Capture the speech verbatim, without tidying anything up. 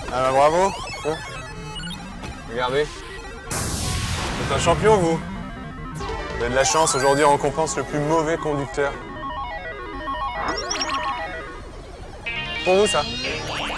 Ah bah bravo. Bon. Regardez. Vous êtes un champion, vous. Vous avez de la chance, aujourd'hui on récompense le plus mauvais conducteur. Pour vous, ça.